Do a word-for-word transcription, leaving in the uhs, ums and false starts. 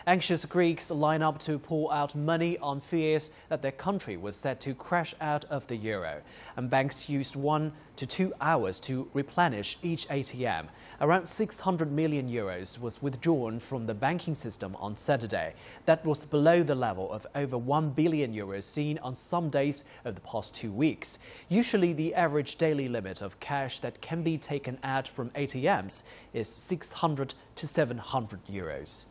Anxious Greeks line up to pull out money on fears that their country was set to crash out of the euro. And banks used one to two hours to replenish each A T M. Around six hundred million euros was withdrawn from the banking system on Saturday. That was below the level of over one billion euros seen on some days of the past two weeks. Usually, the average daily limit of cash that can be taken out from A T Ms is six hundred to seven hundred euros.